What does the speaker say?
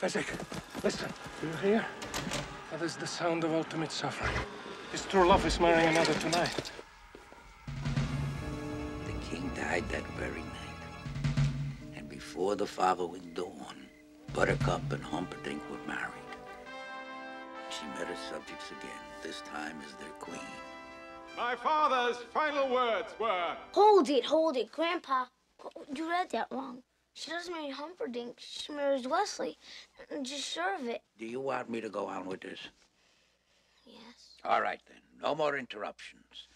Fezzik, listen. Do you hear? That is the sound of ultimate suffering. His true love is marrying another tonight. The king died that very night. And before the following dawn, Buttercup and Humperdinck were married. She met her subjects again, this time as their queen. My father's final words were... Hold it, Grandpa. You read that wrong. She doesn't marry Humperdinck, she marries Wesley. I'm just sure of it. Do you want me to go on with this? Yes. All right, then. No more interruptions.